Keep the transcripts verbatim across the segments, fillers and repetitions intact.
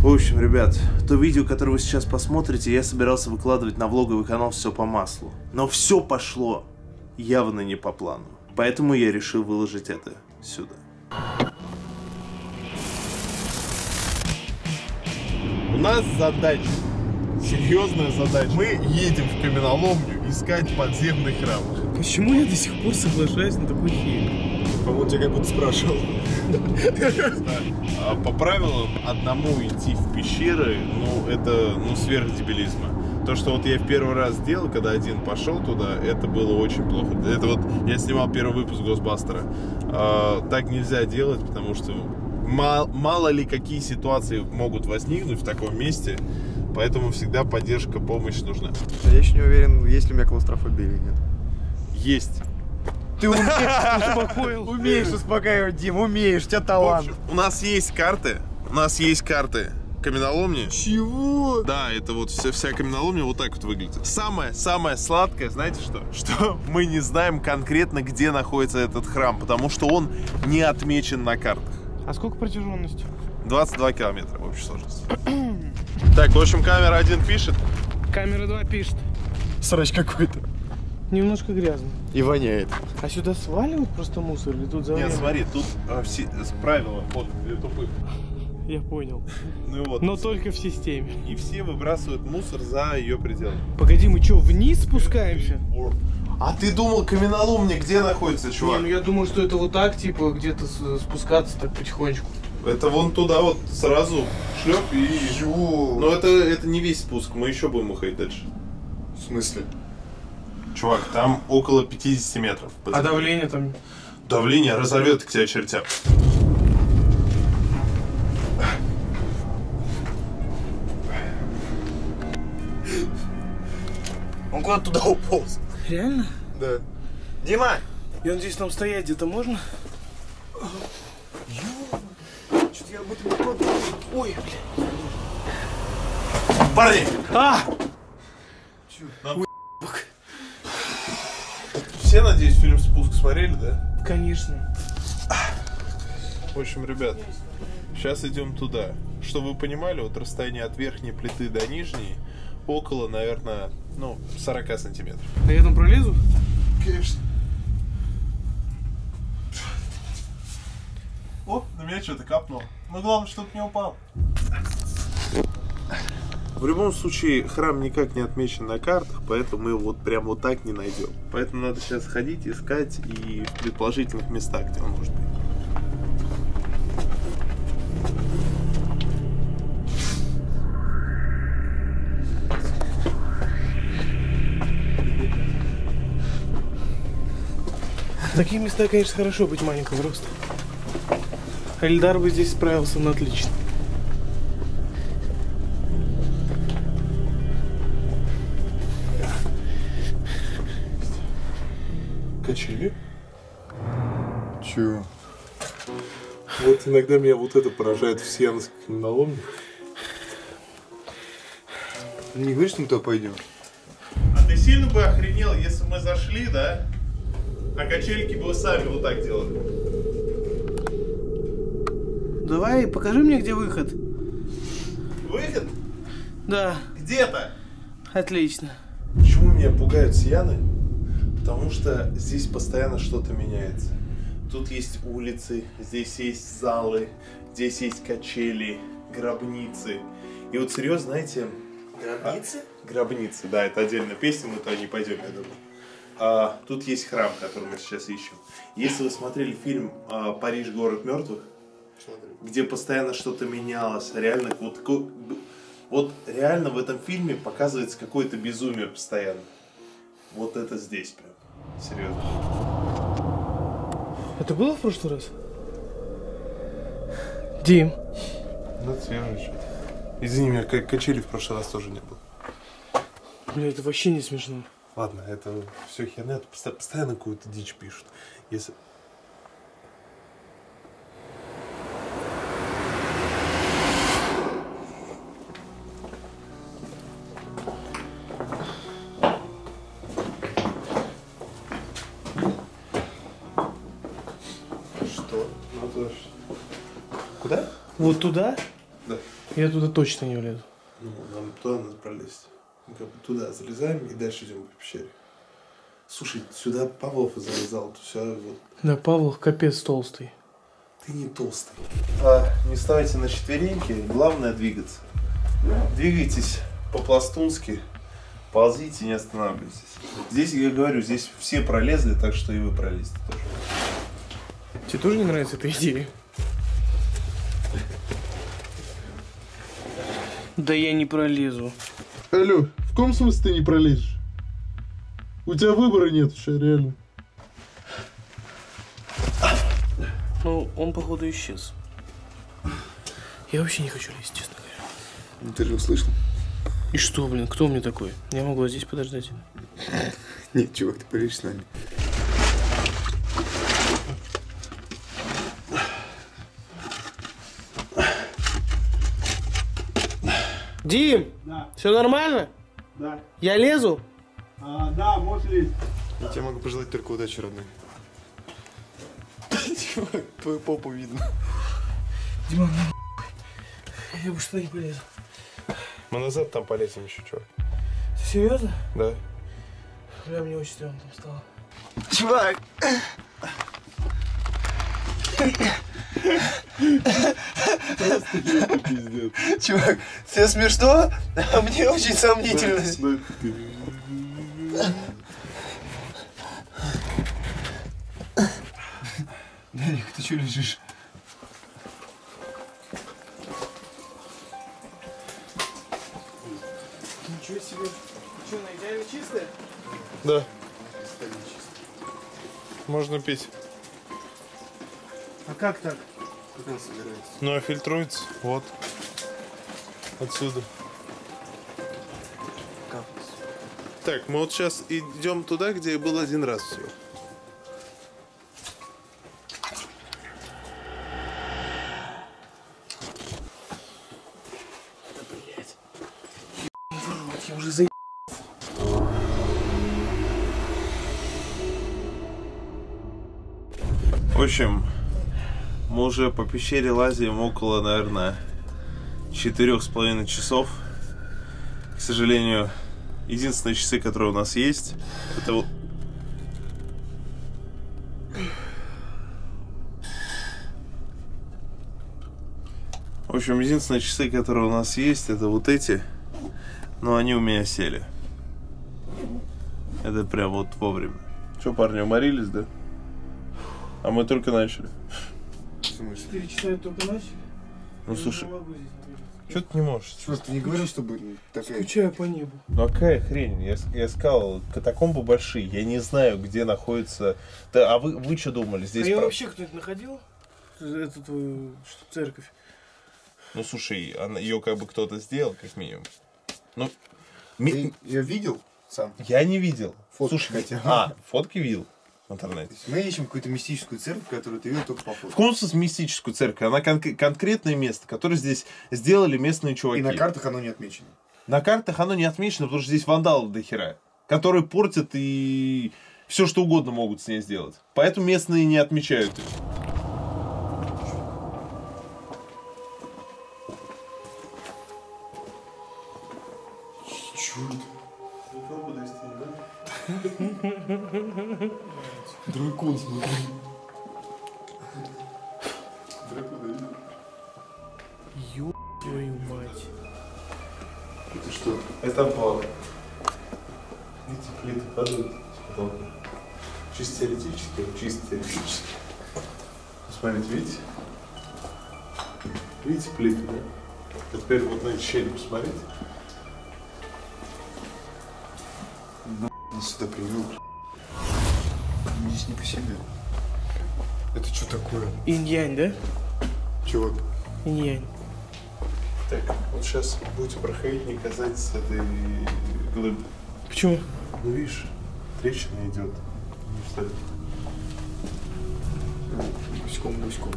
В общем, ребят, то видео, которое вы сейчас посмотрите, я собирался выкладывать на влоговый канал «Все по маслу». Но все пошло явно не по плану. Поэтому я решил выложить это сюда. У нас задача, серьезная задача. Мы едем в каменоломню искать подземный храм. Почему я до сих пор соглашаюсь на такой хейт? По-моему, тебя как будто спрашивал. По правилам, одному идти в пещеры, ну, это, ну, сверхдебилизма. То, что вот я в первый раз сделал, когда один пошел туда, это было очень плохо. Это вот, я снимал первый выпуск Госбастера. Так нельзя делать, потому что мало, мало ли какие ситуации могут возникнуть в таком месте, поэтому всегда поддержка, помощь нужна. Я еще не уверен, есть ли у меня клаустрофобия или нет. Есть. Ты умеешь, успокоил. Умеешь успокаивать, Дим, умеешь, у тебя талант. В общем, у нас есть карты, у нас есть карты каменоломни. Чего? Да, это вот вся, вся каменоломня вот так вот выглядит. Самое-самое сладкое, знаете что? Что мы не знаем конкретно, где находится этот храм, потому что он не отмечен на картах. А сколько протяженности? двадцать два километра в общей сложности. Так, в общем, камера один пишет. Камера два пишет. Срач какой-то. Немножко грязно. И воняет. А сюда сваливают просто мусор или тут завалено? Нет, смотри, тут а, все, правила хода для тупых. Я понял. Ну, вот. Но только в системе. И все выбрасывают мусор за ее пределы. Погоди, мы что, вниз спускаемся? А ты думал, каменоломня где находится, чувак? Не, ну я думал, что это вот так, типа, где-то спускаться так потихонечку. Это вон туда вот сразу шлеп и... Ё. Но это, это не весь спуск, мы еще будем уходить дальше. В смысле? Чувак, там около пятидесяти метров. А давление там? Давление разорвет к тебе чертям. Он куда-то туда уполз. Реально? Да. Дима! Я надеюсь, нам стоять где-то можно? Что-то я об этом не подумал. Ой, бля. Парни! А! Нам... Все, надеюсь, фильм «Спуск» смотрели, да? Конечно. В общем, ребят, сейчас идем туда. Чтобы вы понимали, вот расстояние от верхней плиты до нижней около, наверное, ну, сорок сантиметров. А я там пролезу? Конечно. О, на меня что-то капнуло. Но главное, чтобы не упал. В любом случае, храм никак не отмечен на картах, поэтому мы его вот прям вот так не найдем. Поэтому надо сейчас ходить, искать и в предположительных местах, где он может быть. В таких местах, конечно, хорошо быть маленького роста. Эльдар бы здесь справился на отлично. Качели? Чего? Вот иногда меня вот это поражает в сиамских каменоломнях. Не говоришь, что мы туда пойдем? А ты сильно бы охренел, если мы зашли, да? А качельки бы сами вот так делали. Давай, покажи мне, где выход. Выход? Да. Где-то. Отлично. Почему меня пугают Сианы? Потому что здесь постоянно что-то меняется. Тут есть улицы, здесь есть залы, здесь есть качели, гробницы. И вот серьезно, знаете... Гробницы? А, гробницы, да, это отдельная песня, мы туда не пойдем, я думаю. А, тут есть храм, который мы сейчас ищем. Если вы смотрели фильм а, «Париж. Город мертвых», где постоянно что-то менялось, реально вот, вот реально в этом фильме показывается какое-то безумие постоянно. Вот это здесь прям. Серьезно. Это было в прошлый раз? Дим. Ну, это свежее что-то. Извини, меня качели в прошлый раз тоже не было. Бля, это вообще не смешно. Ладно, это все херня, это постоянно какую-то дичь пишут. Если... Что? Ну, то... Куда? Вот туда? Да. Я туда точно не влезу. Ну, нам туда надо пролезть. Мы как бы туда залезаем и дальше идем по пещере. Слушай, сюда Павлов залезал, сюда вот. Да, Павлов капец толстый. Ты не толстый. А, не вставайте на четвереньки, главное двигаться. Двигайтесь по-пластунски, ползите, не останавливайтесь. Здесь, я говорю, здесь все пролезли, так что и вы пролезете тоже. Тебе тоже не нравится эта идея? Да я не пролезу. Алло, в каком смысле ты не пролезешь? У тебя выбора нет уже, реально. Ну, он, походу, исчез. Я вообще не хочу лезть, честно говоря. Ну ты же услышал. И что, блин, кто мне такой? Я могла здесь подождать. Нет, чувак, ты полезешь с нами. Дим! Да. Все нормально? Да. Я лезу? А, да, можешь лезть. Я тебе могу пожелать только удачи, родной. Чувак, твою попу видно. Дима, ну я бы что не полезу. Мы назад там полезем еще, чувак. Серьезно? Да. Бля, мне очень стрёмно там стало. Чувак! Чувак, тебе смешно? А мне очень сомнительно. Даник, ты что лежишь? Ничего себе. Что, на идеально чистая? Да. Можно пить. А как так? Как она собирается? Ну, а фильтруется. Вот. Отсюда. Как? Так, мы вот сейчас идем туда, где был один раз всего. Я уже за... В общем, мы уже по пещере лазим около, наверное, четырех с половиной часов. К сожалению, единственные часы, которые у нас есть, это вот... В общем, единственные часы, которые у нас есть, это вот эти. Но они у меня сели. Это прям вот вовремя. Че, парни, уморились, да? А мы только начали. Четыре часа только начали? Ну, слушай, Что ты не можешь? Чувак, ты не говорил, чтобы такая... Скучаю по небу. ну а какая хрень? Я, я сказал, катакомбы большие. Я не знаю, где находится... Да, а вы, вы что думали? Здесь А я про- вообще кто-нибудь находил? Эту твою что, церковь? Ну, слушай, она, ее как бы кто-то сделал, как минимум. Ну, ми- Ты ее видел сам? я не видел. Фотки Слушай, хотя бы. а, фотки видел в интернете. Мы ищем какую-то мистическую церковь, которую ты видел только по В фото. каком смысле мистическую церковь? Она кон- конкретное место, которое здесь сделали местные чуваки. И на картах оно не отмечено. На картах оно не отмечено, потому что здесь вандалы до хера, которые портят и все что угодно могут с ней сделать. Поэтому местные не отмечают их. Дракон, смотри. Ё твою мать. Это что? Это пол. Эти плиты падают с потолка. Чисто теоретически, чисто теоретически. Посмотрите, видите? Видите плиты, да? А теперь вот на эти щели посмотрите. Нас сюда привел. Здесь не по себе. Это что такое? Инь-янь, да? Чувак. Инь-янь. Так, вот сейчас будете проходить, не казать с этой глыбы. Почему? Ну видишь, трещина идет. Не встать. Гуськом, гуськом.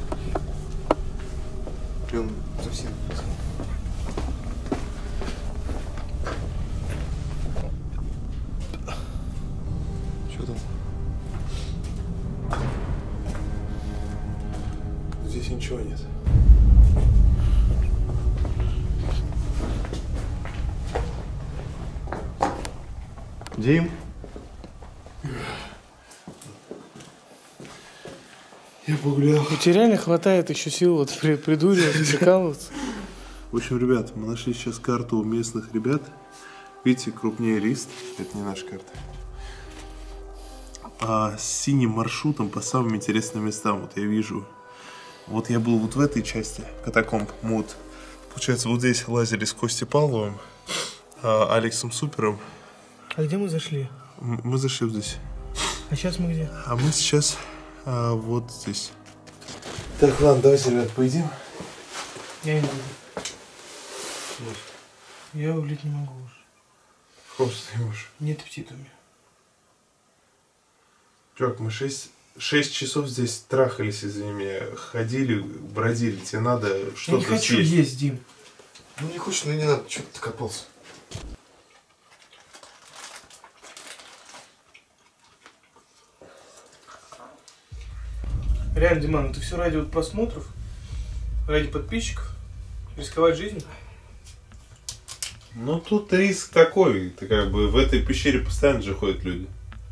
Прям совсем. Что там? Здесь ничего нет. Дим? Я погулял. У тебя реально хватает еще сил вот при- придуриваться, прикалываться? В общем, ребят, мы нашли сейчас карту у местных ребят. Видите, крупнее лист. Это не наша карта. А с синим маршрутом по самым интересным местам. Вот я вижу. Вот я был вот в этой части катакомб. Мы вот, получается, вот здесь лазили с Костей Павловым, а, Алексом Супером. А где мы зашли? М- Мы зашли вот здесь. А сейчас мы где? А мы сейчас а, вот здесь. Так, ладно, давайте, ребят, поедим. Я не буду. Я улить не могу уже. Просто ты можешь. Нет аппетита у меня. Чувак, мы шесть, шесть часов здесь трахались, извини меня, ходили, бродили. Тебе надо Я что-то не хочу съесть. есть, Дим. Ну не хочешь, ну не надо, что ты копался. Реально, Диман, это все ради вот просмотров, ради подписчиков, рисковать жизнью. Ну, тут риск такой. Ты как бы в этой пещере постоянно же ходят люди.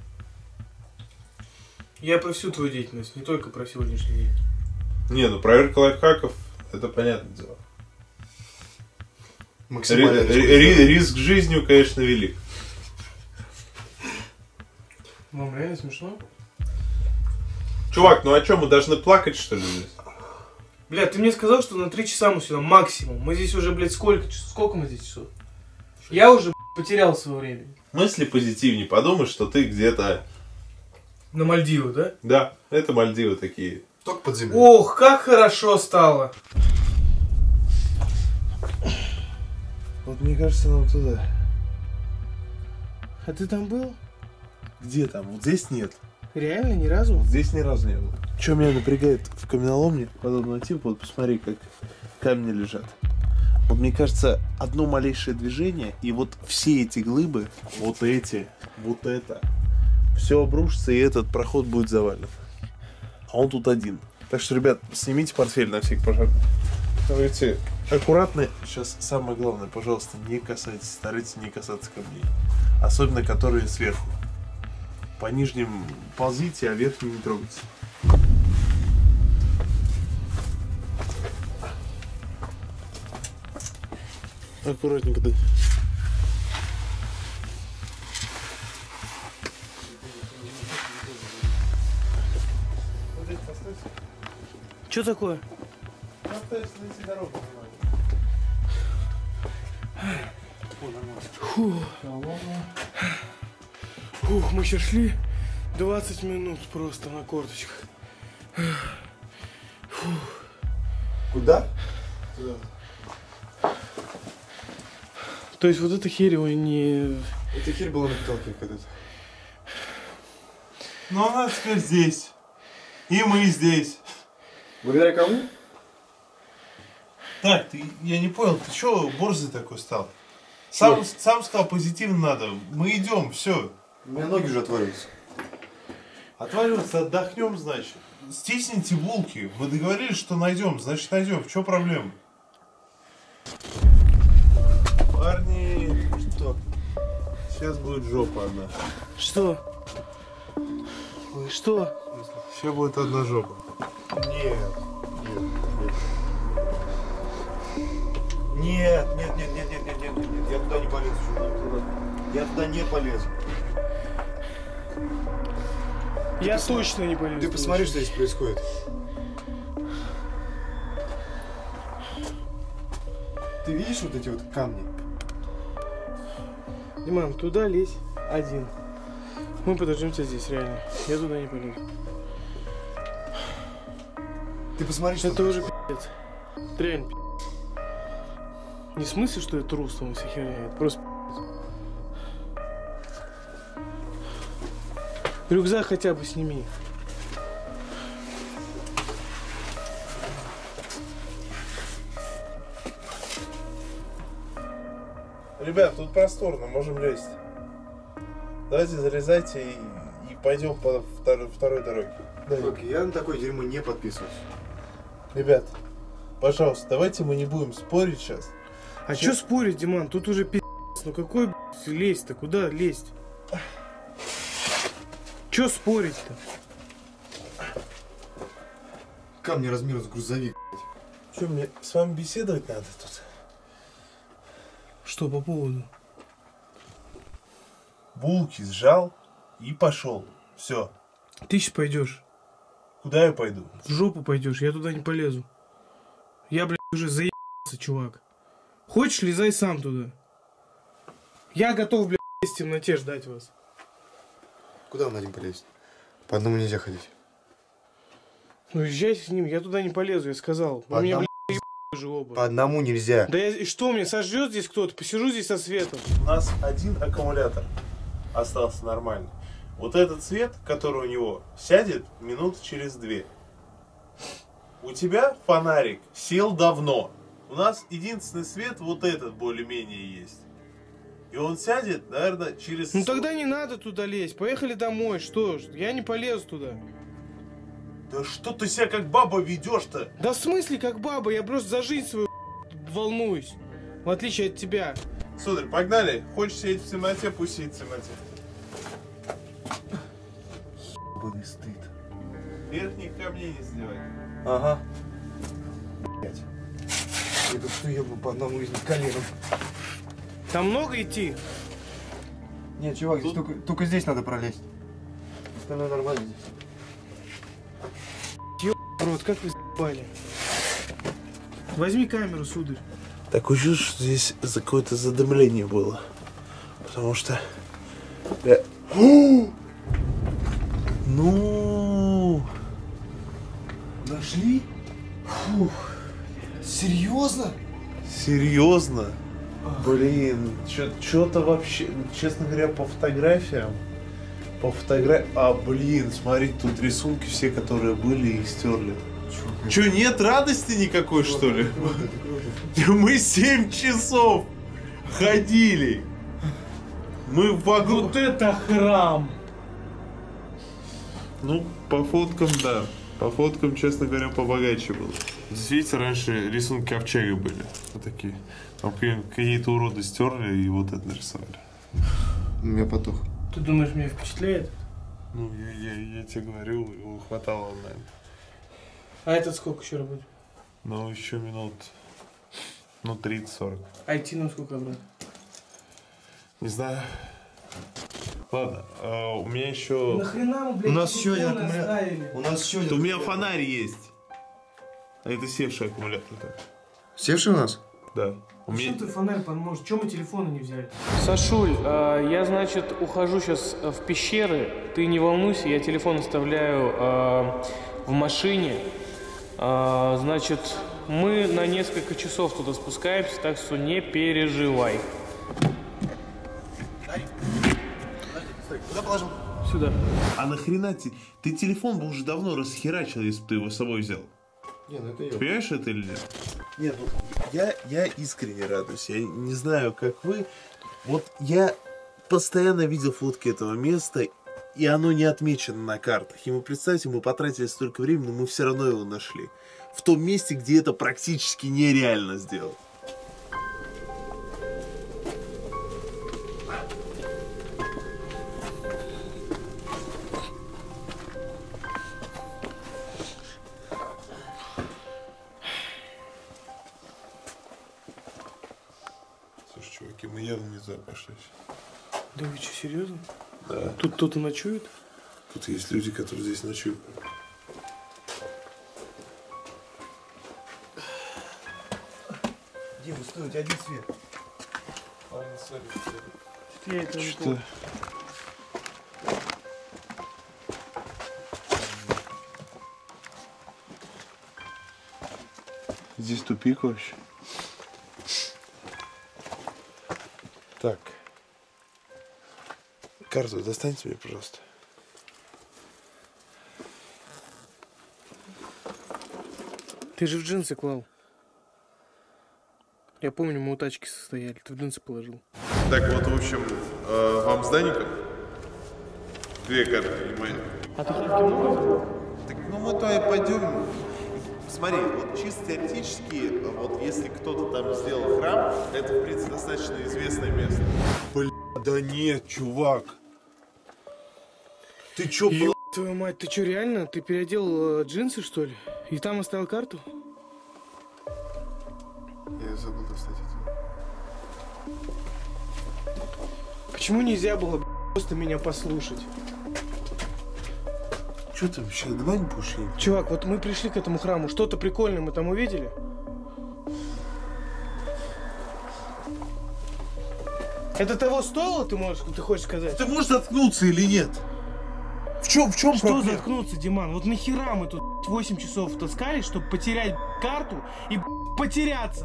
Я про всю твою деятельность, не только про сегодняшний день. Не, ну проверка лайфхаков, это понятное дело. Максимально. Ри- ри- ри- риск жизнью, конечно, велик. Вам реально смешно? Чувак, ну а что, мы должны плакать, что ли, здесь? Бля, ты мне сказал, что на три часа мы сюда максимум. Мы здесь уже, блядь, сколько часов? Сколько мы здесь часов? Я уже, блядь, потерял свое время. Мысли позитивнее, подумай, что ты где-то... На Мальдивы, да? Да, это Мальдивы такие. Только под землей. Ох, как хорошо стало. Вот мне кажется, нам туда. А ты там был? Где там? Вот здесь нет. Реально, ни разу? Вот здесь ни разу не было. Что меня напрягает в каменоломне подобного типа, вот посмотри, как камни лежат. Вот мне кажется, одно малейшее движение, и вот все эти глыбы, вот эти, вот это, все обрушится, и этот проход будет завален. А он тут один. Так что, ребят, снимите портфель на всякий пожарный. Давайте аккуратно. Сейчас самое главное, пожалуйста, не касайтесь, старайтесь не касаться камней. Особенно, которые сверху. По нижним ползите, а верхним не трогайте. Аккуратненько, да. Что такое? Фух. Фух, мы сейчас шли двадцать минут просто на корточках. Фух. Куда? То есть вот эта херь его не... Эта херь была на потолке когда-то. Ну она теперь здесь. И мы здесь. Благодаря кому? Так, ты, я не понял, ты чё борзый такой стал? Сам, сам сказал, позитивно надо. Мы идем, все. У меня ноги уже отвалились. Отваливаться, отдохнем, значит. Стисните булки. Мы договорились, что найдем, значит найдем. В чем проблема? Парни, что? Сейчас будет жопа одна. Что? Что? Сейчас будет одна жопа. Нет, нет, нет. Нет, нет, нет, нет, нет, нет, нет, нет. Я туда не полезу. чувак. Я туда не полезу. Я посма- точно не полезу. Ты посмотри, что здесь происходит. Ты видишь вот эти вот камни? Диман, туда лезь один. Мы подождем тебя здесь, реально. Я туда не полезу. Ты посмотри, что Это там уже происходит. пи***ц. Это реально пи***ц. Не в смысле, что я трус, там вся херня. Это просто пи***ц. Рюкзак хотя бы сними. Ребят, тут просторно, можем лезть. Давайте залезайте и, и пойдем по второй, второй дороге. Чувак, я на такое дерьмо не подписываюсь. Ребят, пожалуйста, давайте мы не будем спорить сейчас. А чё спорить, Диман? Тут уже пи***ц. Ну какой, блядь, лезть-то? Куда лезть? Чё спорить-то? Камни размером с грузовик. Что, мне с вами беседовать надо тут? Что по поводу? Булки сжал и пошел. Все. Ты сейчас пойдешь. Куда я пойду? В жопу пойдешь, я туда не полезу. Я, блядь, уже заебался, чувак. Хочешь, лезай сам туда. Я готов, блядь, в темноте ждать вас. Куда он один полезет? По одному нельзя ходить. Ну езжайте с ним, я туда не полезу, я сказал. По Вы меня, одному... блядь, ебали уже оба. По одному нельзя. Да я, и что, мне сожжет здесь кто-то? Посижу здесь со светом. У нас один аккумулятор остался нормальный. Вот этот цвет, который у него, сядет минут через две. У тебя фонарик сел давно. У нас единственный свет вот этот более-менее есть. И он сядет, наверное, через... Ну тогда не надо туда лезть. Поехали домой. Что ж, я не полезу туда. Да что ты себя как баба ведешь-то? Да в смысле как баба? Я просто за жизнь свою волнуюсь. В отличие от тебя. Сударь, погнали. Хочешь сидеть в темноте, пусть сидит в темноте. Ебаный стыд. Верхних камней не сдевай. Ага. Блять. Я тут что ебну по одному из них коленом. Там много идти? Нет, чувак, здесь Тут- только, только здесь надо пролезть. Остальное нормально здесь. Рот, как вы с***ли? Возьми камеру, сударь. Такое чувство, что здесь за какое-то задымление было. Потому что... Я... Ну... Нашли? Фух. Серьезно? Серьезно? Блин, что-то вообще, честно говоря, по фотографиям, по фотографиям, а, блин, смотри, тут рисунки все, которые были, и стерли. Че, нет радости никакой, что ли? Мы семь часов ходили. Мы вокруг... Вот это храм! Ну, по фоткам, да. По фоткам, честно говоря, побогаче было. Здесь, видите, раньше рисунки ковчега были. Вот такие. Там какие-то уроды стерли и вот это нарисовали. У меня потух. Ты думаешь, меня впечатляет? Ну, я, я, я тебе говорю, его хватало, наверное. А этот сколько еще работает? Ну, еще минут, ну, тридцать-сорок. А идти нам сколько обратно? Не знаю. Ладно, а, у меня еще... Нахрена мы, блядь, У нас еще один телефоны аккумулятор. оставили? У нас еще У один. меня фонарь есть. А это севший аккумулятор. Так. Севший у нас? Да. У меня... Зачем ты фонарь поможет? Чего мы телефоны не взяли? Сашуль, э, я, значит, ухожу сейчас в пещеры. Ты не волнуйся, я телефон оставляю э, в машине. Э, значит, мы на несколько часов туда спускаемся, так что не переживай. Куда положил? Сюда. А нахрена ты? Ты телефон бы уже давно расхерачил, если бы ты его с собой взял. Не, ну это я. Понимаешь это или нет? Нет, ну, я, я искренне радуюсь. Я не знаю, как вы. Вот я постоянно видел фотки этого места, и оно не отмечено на картах. И мы, представьте, мы потратили столько времени, но мы все равно его нашли. В том месте, где это практически нереально сделать. Слушай, чуваки, мы явно не туда пошли. Да вы что, серьезно? Да. Тут кто-то ночует? Тут есть люди, которые здесь ночуют. Дима, стой, у тебя один свет. Ладно, сори. Я это не Что? помню. Здесь тупик вообще. Так. Карту достаньте мне, пожалуйста. Ты же в джинсы клал. Я помню, мы у тачки состояли. Ты в джинсы положил. Так вот, в общем, э, вам с Даником две карты, внимание. А ты хавки много взял? Так, ну мы то и пойдем. Смотри, вот чисто теоретически, вот если кто-то там сделал храм, это, в принципе, достаточно известное место. Бля, да нет, чувак. Ты чё, Ёб твою мать, ты чё, реально? Ты переодел э, джинсы, что ли? И там оставил карту? Я забыл достать это. Почему нельзя было б***ь, просто меня послушать? Чё ты вообще, давай не будешь ей? Чувак, вот мы пришли к этому храму, что-то прикольное мы там увидели? Это того стоило, ты можешь, ты хочешь сказать? Ты можешь заткнуться или нет? В чем, в чем Что проблема? заткнуться, Диман? Вот нахера мы тут восемь часов таскались, чтобы потерять карту и потеряться?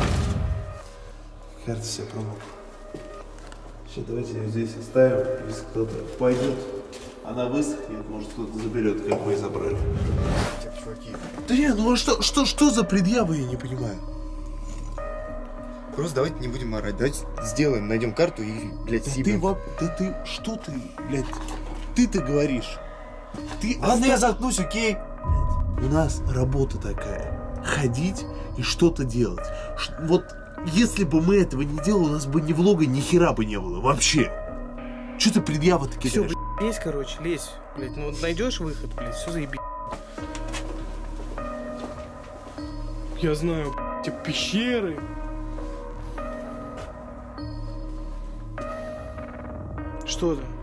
Карта себе промокла. Сейчас давайте ее здесь оставим, если кто-то пойдет, она высохнет, может кто-то заберет, как мы и забрали. Так, чуваки, Да не, ну а что, что, что за предъявы, я не понимаю. просто давайте не будем орать. Давайте сделаем, найдем карту и, блядь, Да ты, съебем. воп- да ты, что ты, блядь, ты-то говоришь? Ты, Ладно, я заткнусь, окей? у нас работа такая, ходить и что-то делать. Ш- вот если бы мы этого не делали, у нас бы ни влога, ни хера бы не было, вообще. Что ты предъявы такие? Все, блядь, лезь, короче, лезь. Блядь, ну вот найдешь выход, блядь, все заеби. Я знаю, блядь, эти пещеры. Что там?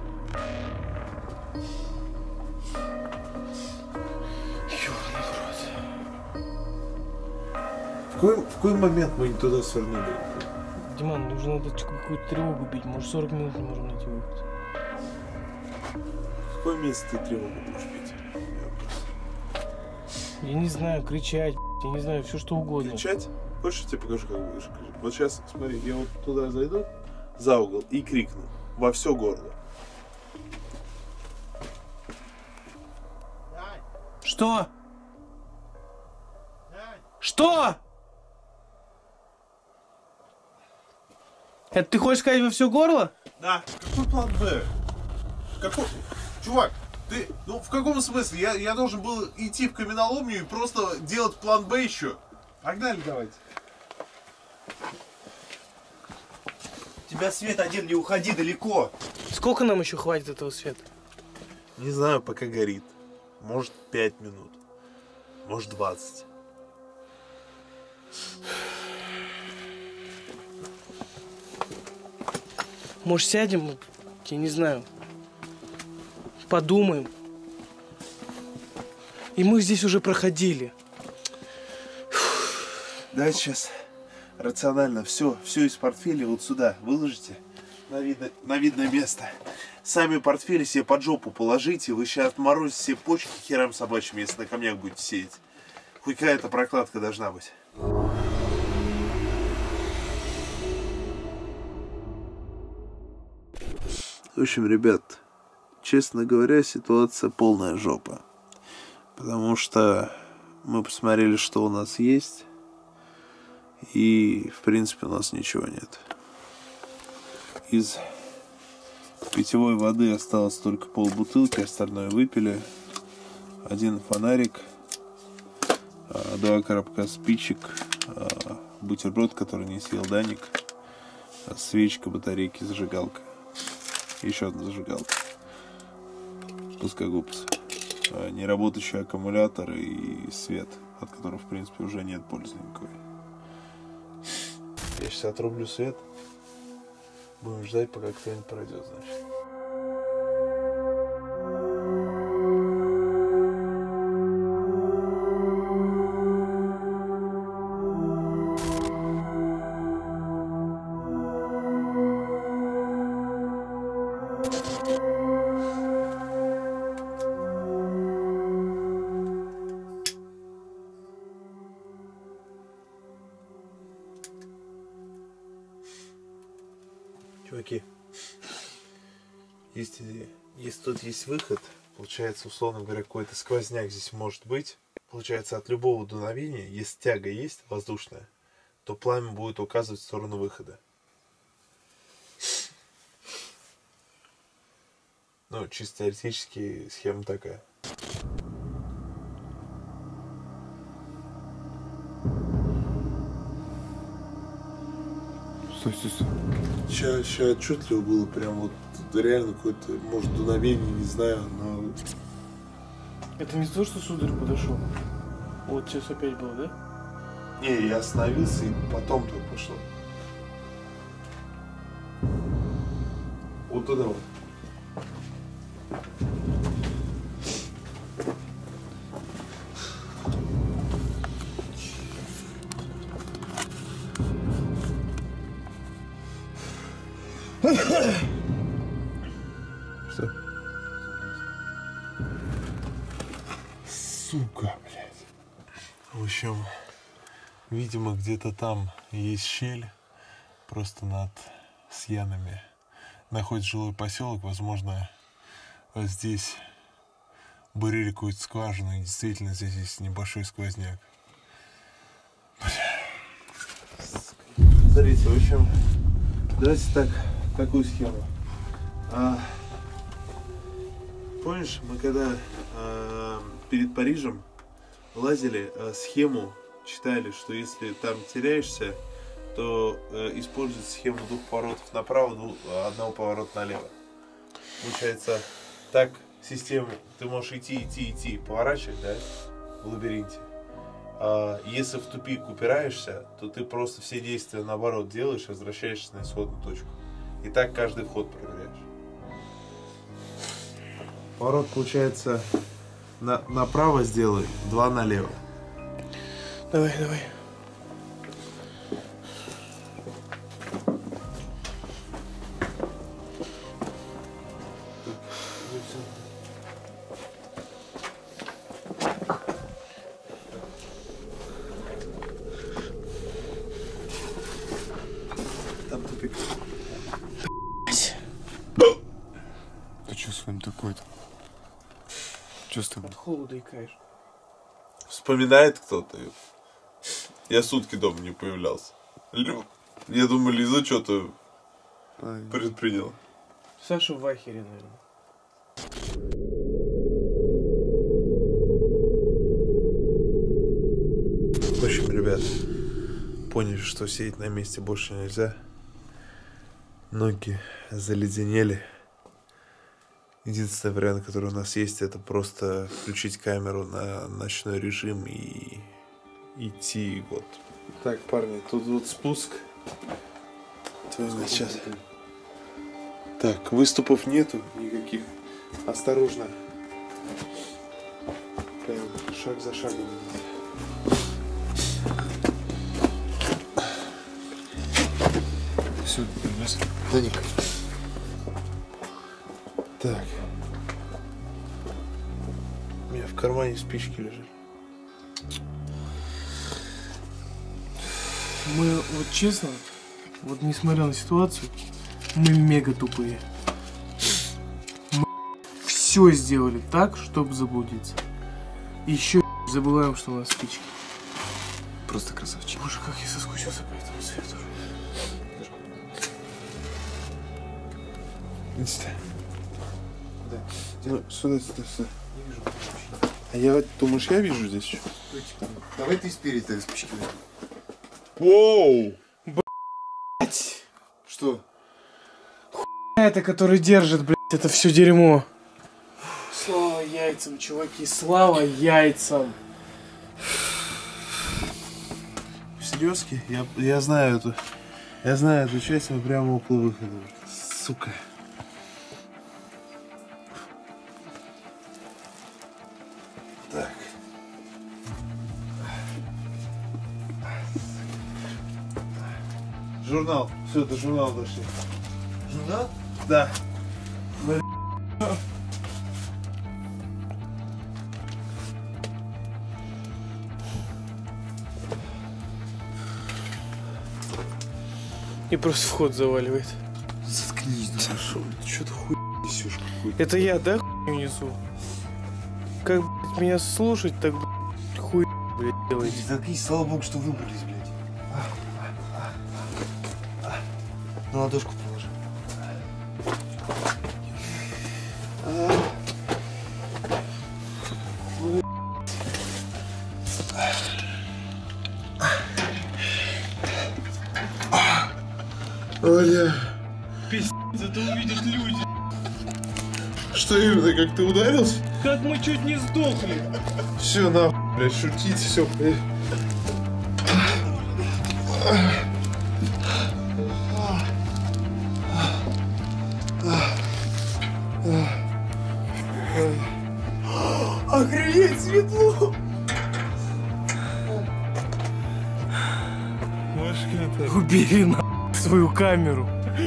Ёбаный в рот. В какой, в какой момент мы не туда свернули? Диман, нужно надо какую-то тревогу бить. Может, сорок минут не можем найти выход. В какое место ты тревогу будешь бить? Я не знаю, кричать, блядь, я не знаю, все что угодно. Кричать? Хочешь, я тебе покажу, как будешь кричать? Вот сейчас, смотри, я вот туда зайду, за угол, и крикну во все горло. Что? Что? Это ты хочешь сказать во все горло? Да. Какой план Б? Какой? Чувак, ты, ну в каком смысле? Я, я должен был идти в каменоломню и просто делать план Б еще. Погнали давайте. У тебя свет один, не уходи далеко. Сколько нам еще хватит этого света? Не знаю, пока горит. Может, пять минут. Может, двадцать. Может, сядем, я не знаю, подумаем. И мы здесь уже проходили. Давайте сейчас рационально все, все из портфеля вот сюда выложите на видное, на видное место. Сами портфели себе под жопу положите, вы сейчас отморозите все почки херам собачьим, если на камнях будете сидеть. Хоть какая-то прокладка должна быть. В общем, ребят, честно говоря, ситуация полная жопа. Потому что мы посмотрели, что у нас есть. И, в принципе, у нас ничего нет. Из питьевой воды осталось только полбутылки, остальное выпили. Один фонарик, два коробка спичек, бутерброд, который не съел Даник, свечка, батарейки, зажигалка. Еще одна зажигалка. Плоскогубцы. Неработающий аккумулятор и свет, от которого, в принципе, уже нет пользы никакой. Я сейчас отрублю свет. Будем ждать, пока кто-нибудь пройдет, значит. Чуваки, если, если тут есть выход, получается, условно говоря, какой-то сквозняк здесь может быть. Получается, от любого дуновения, если тяга есть воздушная, то пламя будет указывать в сторону выхода. Ну, чисто теоретически схема такая. Стой, стой, стой. Сейчас, сейчас отчетливо было прям вот реально какое-то, может, дуновение, не знаю, но... Это не то, что сударь подошел? Вот сейчас опять было, да? Не, я остановился и потом только пошло. Вот туда вот. Что? Сука, блядь. В общем, видимо, где-то там есть щель, просто над Сьянами находится жилой поселок, возможно, здесь бурили какую-то скважину, и действительно здесь есть небольшой сквозняк. Бля. Смотрите, в общем, давайте так, такую схему. А, помнишь, мы когда а, перед Парижем лазили, а, схему читали, что если там теряешься, то э, используют схему двух поворотов направо, двух, одного поворота налево. Получается, так систему ты можешь идти, идти, идти, поворачивать, да, в лабиринте. А если в тупик упираешься, то ты просто все действия наоборот делаешь, возвращаешься на исходную точку. И так каждый вход проверяешь. Поворот, получается, на, направо сделай, два налево. Давай, давай. Там тупик. Ты что с вами такой-то? Что с тобой? От холода икаешь. Вспоминает кто-то. Я сутки дома не появлялся. Лю. Я думаю, Лиза что-то Ай. предприняла. Саша в ахере, наверное. В общем, ребят, поняли, что сидеть на месте больше нельзя. Ноги заледенели. Единственный вариант, который у нас есть, это просто включить камеру на ночной режим и идти вот. Так, парни, тут вот спуск. Сейчас. Так, выступов нету никаких. Осторожно. Прям шаг за шагом. Все, Даник. Так. У меня в кармане спички лежат. Мы, вот честно, вот несмотря на ситуацию, мы мега тупые. Мы все сделали так, чтобы заблудиться. Еще забываем, что у нас спички. Просто красавчик. Боже, как я соскучился по этому свету. Иди сюда. Да. Ну, сюда, сюда, сюда. Не вижу. А я, думаешь, я вижу здесь что? Давай ты спереди спички. Воу! Блять! Что? Это, который держит, блять, это все дерьмо. Слава яйцам, чуваки, слава яйцам. Серьезки? Я, я знаю эту. Я знаю эту часть, мы прямо около выхода. Сука. Так. Журнал. Все, до журнала дошли. Журнал? Да. И просто вход заваливает. Заткнись, да. Шо, что ты хуй несешь какую-то? Это я, да, хуйню несу? Как, блядь, меня слушать, так, блядь, хуй, блядь, делаете. Заткнись, слава богу, что выбрались, блядь. На ладошку положи. Оля. Пиздец, это увидят люди. Что именно, как ты ударился? Как мы чуть не сдохли. Все, нахуй, блядь, шутить, все, блядь. Охренеть, светло! Убери на свою камеру.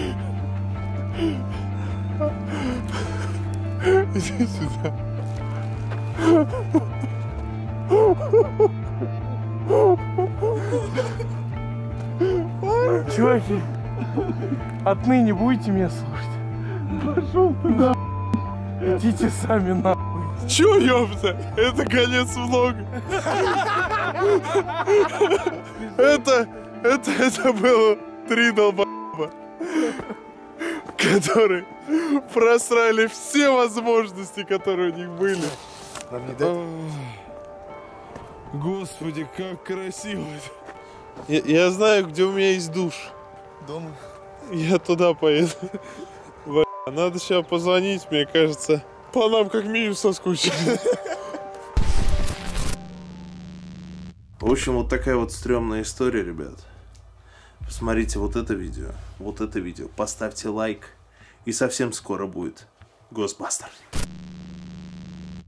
Иди сюда. Чуваки, отныне будете меня слушать? Пошел туда. Идите сами на. Чё, ёпта? Это конец влога. Это, это, это было три долбоеба, которые просрали все возможности, которые у них были. Нам не дать. Господи, как красиво. Я, я знаю, где у меня есть душ. Дома. Я туда поеду. Бля, надо сейчас позвонить, мне кажется. По нам как минимум соскучились. В общем, вот такая вот стрёмная история, ребят. Посмотрите вот это видео, вот это видео. Поставьте лайк. И совсем скоро будет Ghostbusters.